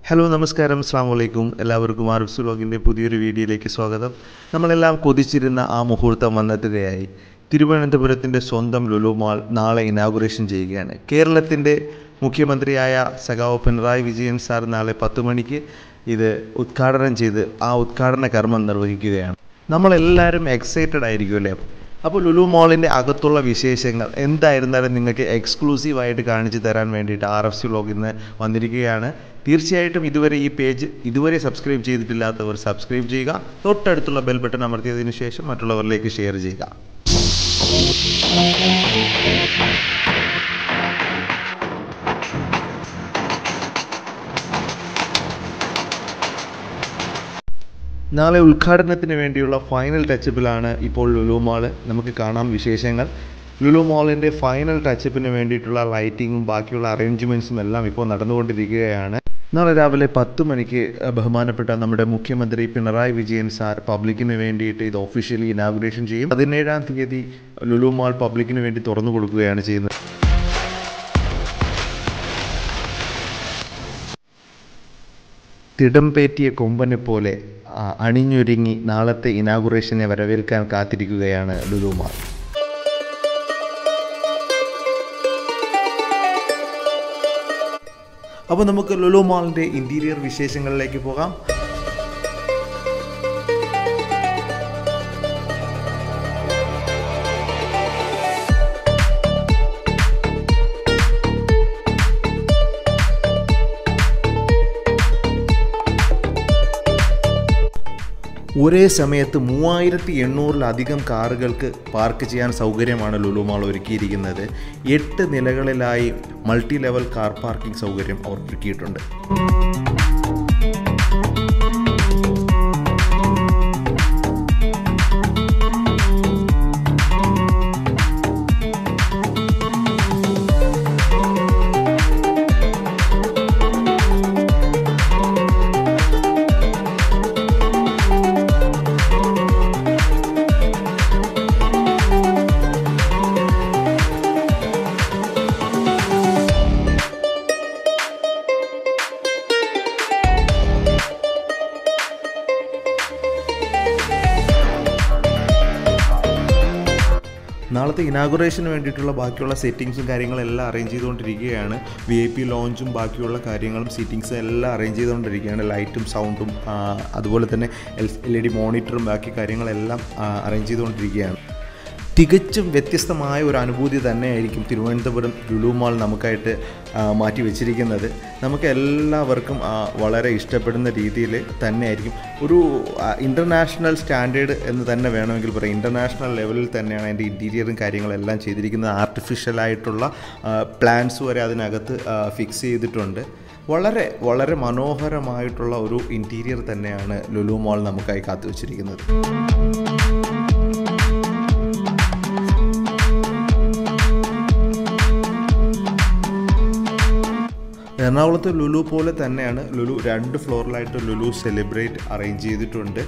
Hello നമസ്കാരം, അസ്സലാമു അലൈക്കും. എല്ലാവർക്കും ആർഫ്സ് വ്ലോഗിൻ്റെ പുതിയൊരു വീഡിയോയിലേക്ക് സ്വാഗതം. നമ്മളെല്ലാം കൊതിച്ചിരുന്ന ആ മുഹൂർത്തം വന്നെത്തുകയായി. തിരുവനന്തപുരത്തിൻ്റെ സ്വന്തം ലുലു മാൾ നാളെ ഇനാഗുറേഷൻ ചെയ്യുകയാണ്. കേരളത്തിൻ്റെ മുഖ്യമന്ത്രിയായ സഖാവ് പിണറായി വിജയൻ സാർ നാളെ 10 മണിക്ക് ഇത് ഉദ്ഘാടനം ചെയ്ത് ആ ഉദ്ഘാടന കർമ്മം നിർവഹിക്കുകയാണ്. നമ്മളെല്ലാവരും എക്സൈറ്റഡ് ആയിരിക്കും അല്ലേ? അപ്പോൾ ലുലു മോളിൻ്റെ അകത്തുള്ള വിശേഷങ്ങൾ എന്തായിരുന്നാലും നിങ്ങൾക്ക് എക്സ്ക്ലൂസീവായിട്ട് കാണിച്ചു തരാൻ വേണ്ടിയിട്ട് RFC വ്ലോഗിൽ നിന്ന് വന്നിരിക്കുകയാണ്. തീർച്ചയായിട്ടും ഈ പേജ് ഇതുവരെ സബ്സ്ക്രൈബ് ചെയ്തിട്ടില്ലാത്തവർ സബ്സ്ക്രൈബ് ചെയ്യുക. തൊട്ടടുത്തുള്ള ബെൽ ബട്ടൺ അമർത്തിയതിന് ശേഷം മറ്റുള്ളവരിലേക്ക് ഷെയർ ചെയ്യുക. നാളെ ഉദ്ഘാടനത്തിന് വേണ്ടിയുള്ള ഫൈനൽ ടച്ചപ്പിലാണ് ഇപ്പോൾ ലുലു മാൾ. നമുക്ക് കാണാം വിശേഷങ്ങൾ. ലുലു മാളിൻ്റെ ഫൈനൽ ടച്ചപ്പിന് വേണ്ടിയിട്ടുള്ള ലൈറ്റിങ്ങും ബാക്കിയുള്ള അറേഞ്ച്മെൻറ്റ്സും എല്ലാം ഇപ്പോൾ നടന്നുകൊണ്ടിരിക്കുകയാണ്. നാളെ രാവിലെ 10 മണിക്ക് ബഹുമാനപ്പെട്ട നമ്മുടെ മുഖ്യമന്ത്രി പിണറായി വിജയൻ സാർ പബ്ലിക്കിന് വേണ്ടിയിട്ട് ഇത് ഒഫീഷ്യലി ഇനാഗുറേഷൻ ചെയ്യും. 17-ാം തീയതി ലുലു മാൾ പബ്ലിക്കിന് വേണ്ടി തുറന്നു കൊടുക്കുകയാണ് ചെയ്യുന്നത്. തിടംപേറ്റിയ കൊമ്പനെ പോലെ അണിഞ്ഞൊരുങ്ങി നാളത്തെ ഇനാഗുറേഷനെ വരവേൽക്കാൻ കാത്തിരിക്കുകയാണ് ലുലു മാൾ. അപ്പോൾ നമുക്ക് ലുലു മാളിൻ്റെ ഇൻറ്റീരിയർ വിശേഷങ്ങളിലേക്ക് പോകാം. ഒരേ സമയത്ത് 3800-ലധികം കാറുകൾക്ക് പാർക്ക് ചെയ്യാൻ സൗകര്യമാണ് ലുലു മാൾ ഒരുക്കിയിരിക്കുന്നത്. 8 നിലകളിലായി മൾട്ടി ലെവൽ കാർ പാർക്കിംഗ് സൗകര്യം അവർ ഒരുക്കിയിട്ടുണ്ട്. നാളത്തെ ഇനാഗുറേഷന് വേണ്ടിയിട്ടുള്ള ബാക്കിയുള്ള സെറ്റിങ്സും കാര്യങ്ങളെല്ലാം അറേഞ്ച് ചെയ്തുകൊണ്ടിരിക്കുകയാണ്. VIP ലോഞ്ചും ബാക്കിയുള്ള കാര്യങ്ങളും സീറ്റിങ്സും എല്ലാം അറേഞ്ച് ചെയ്തുകൊണ്ടിരിക്കുകയാണ്. ലൈറ്റും സൗണ്ടും അതുപോലെ തന്നെ LED മോണിറ്ററും ബാക്കി കാര്യങ്ങളെല്ലാം അറേഞ്ച് ചെയ്തുകൊണ്ടിരിക്കുകയാണ്. തികച്ചും വ്യത്യസ്തമായ ഒരു അനുഭൂതി തന്നെയായിരിക്കും തിരുവനന്തപുരം ലുലു മാൾ നമുക്കായിട്ട് മാറ്റി വെച്ചിരിക്കുന്നത്. നമുക്ക് എല്ലാവർക്കും വളരെ ഇഷ്ടപ്പെടുന്ന രീതിയിൽ തന്നെയായിരിക്കും. ഒരു ഇൻ്റർനാഷണൽ സ്റ്റാൻഡേർഡ് എന്ന് തന്നെ വേണമെങ്കിൽ പറയാം. ഇൻ്റർനാഷണൽ ലെവലിൽ തന്നെയാണ് അതിൻ്റെ ഇൻറ്റീരിയറും കാര്യങ്ങളെല്ലാം ചെയ്തിരിക്കുന്നത്. ആർട്ടിഫിഷ്യലായിട്ടുള്ള പ്ലാന്റ്സ് വരെ അതിനകത്ത് ഫിക്സ് ചെയ്തിട്ടുണ്ട്. വളരെ വളരെ മനോഹരമായിട്ടുള്ള ഒരു ഇൻറ്റീരിയർ തന്നെയാണ് ലുലു മാൾ നമുക്കായി കാത്തു വച്ചിരിക്കുന്നത്. എറണാകുളത്ത് ലുലു പോലെ തന്നെയാണ് ലുലു 2 ഫ്ലോറിലായിട്ട് ലുലു സെലിബ്രേറ്റ് അറേഞ്ച് ചെയ്തിട്ടുണ്ട്.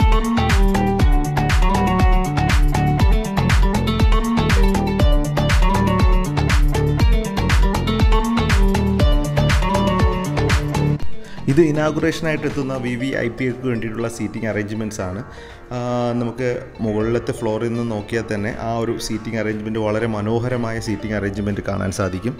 ഇത് ഇനാഗുറേഷനായിട്ട് എത്തുന്ന VVIPക്ക് വേണ്ടിയിട്ടുള്ള സീറ്റിംഗ് അറേഞ്ച്മെൻറ്റ്സ് ആണ്. നമുക്ക് മുകളിലത്തെ ഫ്ലോറിൽ നിന്ന് നോക്കിയാൽ തന്നെ ആ ഒരു സീറ്റിംഗ് അറേഞ്ച്മെൻറ്റ് വളരെ മനോഹരമായ സീറ്റിംഗ് അറേഞ്ച്മെൻറ്റ് കാണാൻ സാധിക്കും.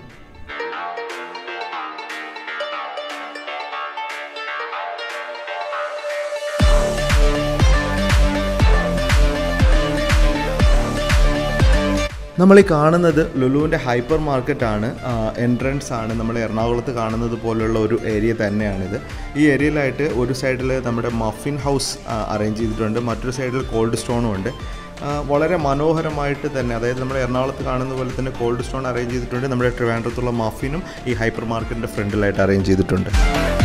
നമ്മൾ ഈ കാണുന്നത് ലുലുവിൻ്റെ ഹൈപ്പർ മാർക്കറ്റാണ്. എൻട്രൻസ് ആണ്. നമ്മൾ എറണാകുളത്ത് കാണുന്നത് പോലുള്ള ഒരു ഏരിയ തന്നെയാണിത്. ഈ ഏരിയയിലായിട്ട് ഒരു സൈഡിൽ നമ്മുടെ മഫിൻ ഹൗസ് അറേഞ്ച് ചെയ്തിട്ടുണ്ട്, മറ്റൊരു സൈഡിൽ കോൾഡ് സ്റ്റോണും ഉണ്ട്. വളരെ മനോഹരമായിട്ട് തന്നെ, അതായത് നമ്മുടെ എറണാകുളത്ത് കാണുന്ന പോലെ തന്നെ കോൾഡ് സ്റ്റോൺ അറേഞ്ച് ചെയ്തിട്ടുണ്ട്. നമ്മുടെ ട്രിവാൻഡ്രത്തുള്ള മഫിനും ഈ ഹൈപ്പർ മാർക്കറ്റിൻ്റെ ഫ്രണ്ടിലായിട്ട് അറേഞ്ച് ചെയ്തിട്ടുണ്ട്.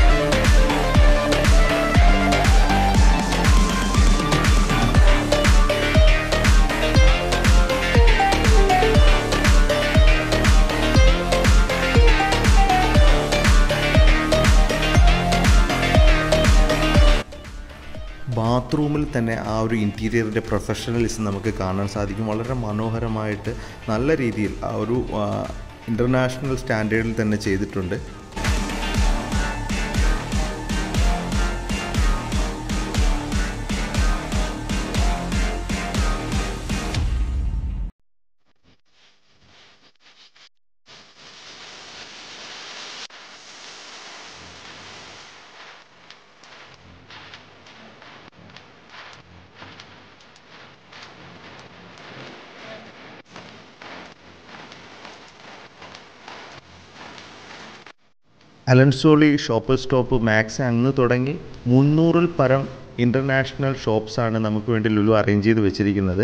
ബാത്റൂമിൽ തന്നെ ആ ഒരു ഇൻറ്റീരിയറിൻ്റെ പ്രൊഫഷണലിസം നമുക്ക് കാണാൻ സാധിക്കും. വളരെ മനോഹരമായിട്ട് നല്ല രീതിയിൽ ആ ഒരു ഇൻ്റർനാഷണൽ സ്റ്റാൻഡേർഡിൽ തന്നെ ചെയ്തിട്ടുണ്ട്. അലൻസോളി, ഷോപ്പേഴ്സ് സ്റ്റോപ്പ്, മാക്സ് അങ്ങ് തുടങ്ങി 300-ൽ പരം ഇൻ്റർനാഷണൽ ഷോപ്സാണ് നമുക്ക് വേണ്ടി ലുലു അറേഞ്ച് ചെയ്ത് വെച്ചിരിക്കുന്നത്.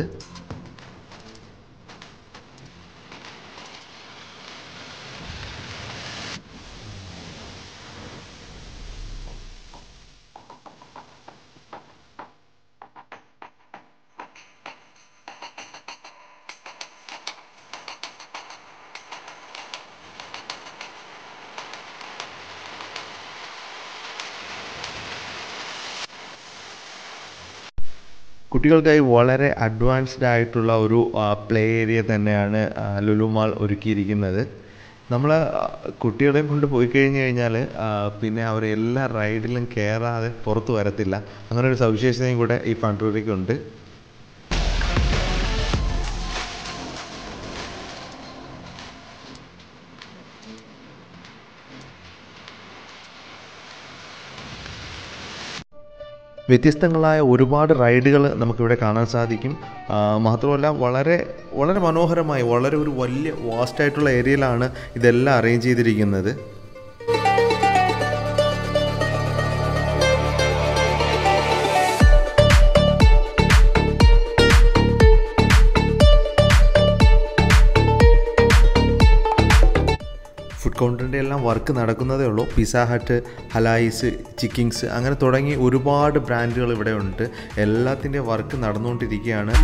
കുട്ടികൾക്കായി വളരെ അഡ്വാൻസ്ഡ് ആയിട്ടുള്ള ഒരു പ്ലേ ഏരിയ തന്നെയാണ് ലുലു മാൾ ഒരുക്കിയിരിക്കുന്നത്. നമ്മൾ കുട്ടികളെയും കൊണ്ട് പോയി കഴിഞ്ഞ് കഴിഞ്ഞാൽ പിന്നെ അവർ എല്ലാ റൈഡിലും കയറാതെ പുറത്ത് വരത്തില്ല. അങ്ങനെ ഒരു സവിശേഷതയും കൂടെ ഈ ഫാൻറ്റൂറിക്കുണ്ട്. വ്യത്യസ്തങ്ങളായ ഒരുപാട് റൈഡുകൾ നമുക്കിവിടെ കാണാൻ സാധിക്കും. മാത്രമല്ല വളരെ വളരെ മനോഹരമായി വളരെ ഒരു വലിയ വാസ്റ്റായിട്ടുള്ള ഏരിയയിലാണ് ഇതെല്ലാം അറേഞ്ച് ചെയ്തിരിക്കുന്നത്. ഫുഡ് കൗണ്ടറിൻ്റെ എല്ലാം വർക്ക് നടക്കുന്നതേ ഉള്ളൂ. പിസ്സ ഹട്ട്, ഹലായിസ്, ചിക്കിങ്സ് അങ്ങനെ തുടങ്ങി ഒരുപാട് ബ്രാൻഡുകൾ ഇവിടെ ഉണ്ട്. എല്ലാത്തിൻ്റെ വർക്ക് നടന്നുകൊണ്ടിരിക്കുകയാണ്.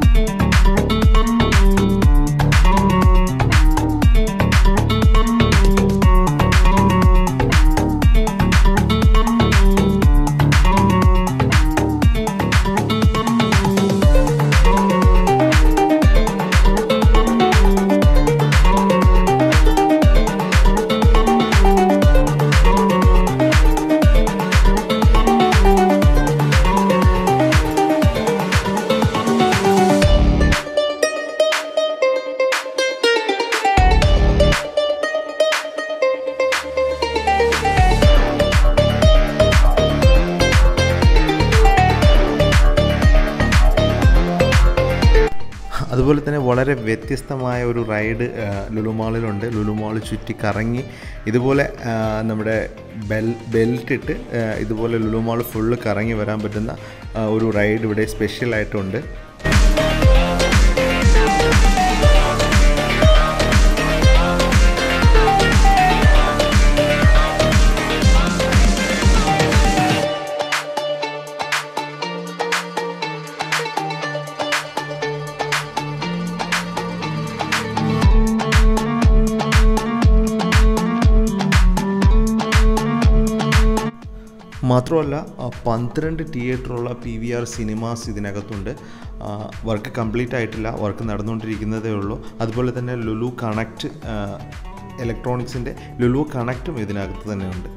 അതുപോലെ തന്നെ വളരെ വ്യത്യസ്തമായ ഒരു റൈഡ് ലുലു മാളിലുണ്ട്. ലുലു മാൾ ചുറ്റി കറങ്ങി ഇതുപോലെ നമ്മുടെ ബെൽറ്റിട്ട് ഇതുപോലെ ലുലു മാൾ ഫുള്ള് കറങ്ങി വരാൻ പറ്റുന്ന ഒരു റൈഡ് ഇവിടെ സ്പെഷ്യലായിട്ടുണ്ട്. മാത്രമല്ല 12 തിയേറ്ററുള്ള PVR സിനിമാസ് ഇതിനകത്തുണ്ട്. വർക്ക് കംപ്ലീറ്റ് ആയിട്ടില്ല, വർക്ക് നടന്നുകൊണ്ടിരിക്കുന്നതേ ഉള്ളൂ. അതുപോലെ തന്നെ ലുലു കണക്റ്റ് ഇലക്ട്രോണിക്സിൻ്റെ ലുലു കണക്റ്റും ഇതിനകത്ത് തന്നെയുണ്ട്.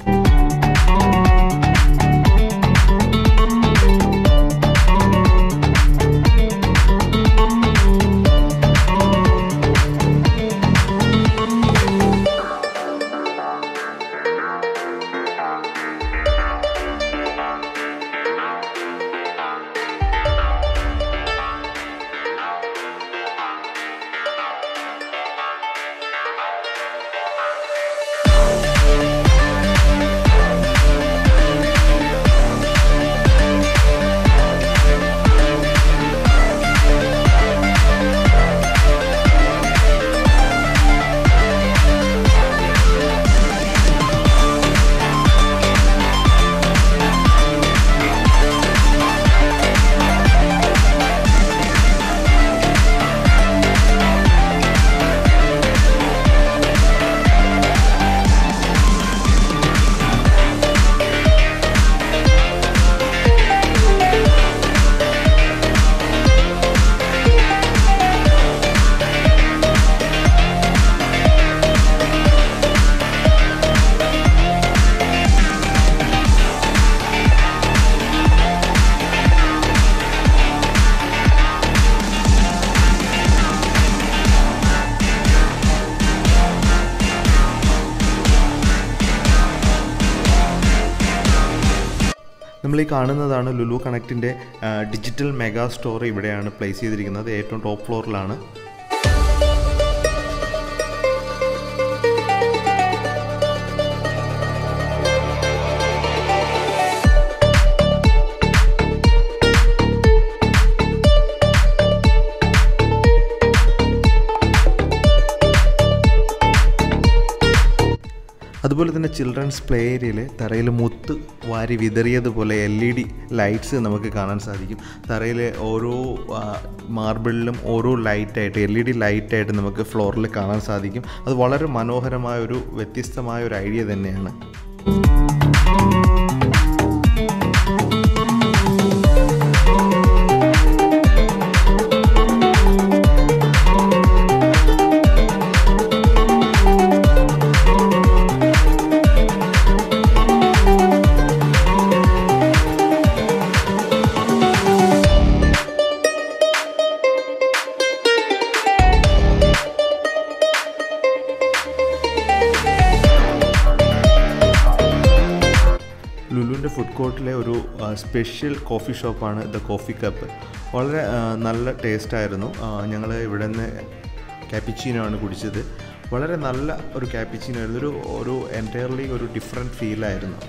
നമ്മൾ ഈ കാണുന്നതാണ് ലുലു കണക്റ്റിൻ്റെ ഡിജിറ്റൽ മെഗാ സ്റ്റോർ. ഇവിടെയാണ് പ്ലേസ് ചെയ്തിരിക്കുന്നത്. ഏറ്റവും ടോപ്പ് ഫ്ലോറിലാണ്. അതുപോലെ തന്നെ ചിൽഡ്രൻസ് പ്ലേ ഏരിയയിൽ തറയിൽ മുത്ത് വാരി വിതറിയതുപോലെ LED ലൈറ്റ്സ് നമുക്ക് കാണാൻ സാധിക്കും. തറയിലെ ഓരോ മാർബിളിലും ഓരോ ലൈറ്റായിട്ട് LED ലൈറ്റായിട്ട് നമുക്ക് ഫ്ലോറിൽ കാണാൻ സാധിക്കും. അത് വളരെ മനോഹരമായൊരു വ്യത്യസ്തമായ ഒരു ഐഡിയ തന്നെയാണ്. ലുലുവിൻ്റെ ഫുഡ് കോർട്ടിലെ ഒരു സ്പെഷ്യൽ കോഫി ഷോപ്പാണ് ദ കോഫി കപ്പ്. വളരെ നല്ല ടേസ്റ്റായിരുന്നു. ഞങ്ങൾ ഇവിടെ നിന്ന് ക്യാപ്പിച്ചീനോ ആണ് കുടിച്ചത്. വളരെ നല്ല ഒരു ക്യാപ്പിച്ചീനോ ആയിരുന്നു. ഒരു എൻറ്റയർലി ഒരു ഡിഫറെൻറ്റ് ഫീലായിരുന്നു.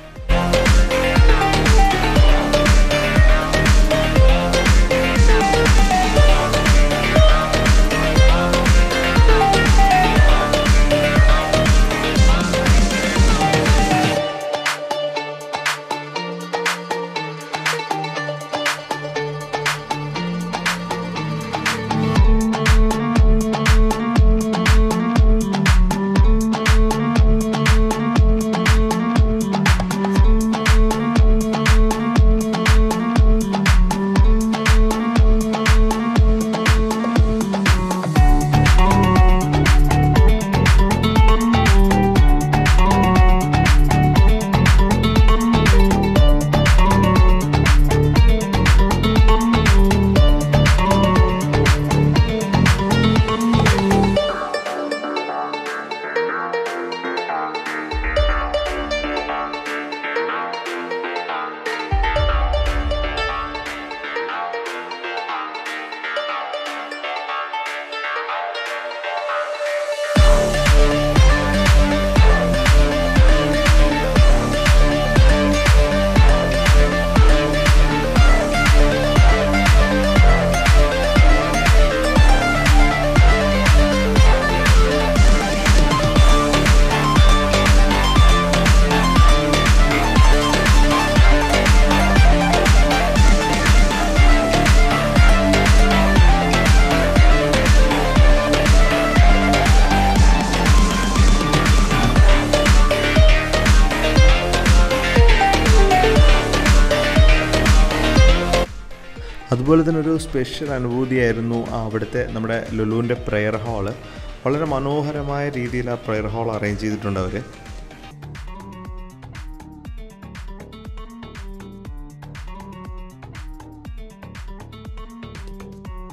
അതുപോലെ തന്നെ ഒരു സ്പെഷ്യൽ അനുഭൂതിയായിരുന്നു അവിടുത്തെ നമ്മുടെ ലുലുവിൻ്റെ പ്രെയർ ഹാള്. വളരെ മനോഹരമായ രീതിയിൽ ആ പ്രെയർ ഹാൾ അറേഞ്ച് ചെയ്തിട്ടുണ്ട് അവർ.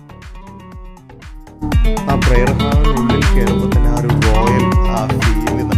ആ പ്രെയർ ഹാളിനുള്ളിൽ കയറുമ്പോൾ തന്നെ ആ ഒരു റോയൽ ആ ഫീൽ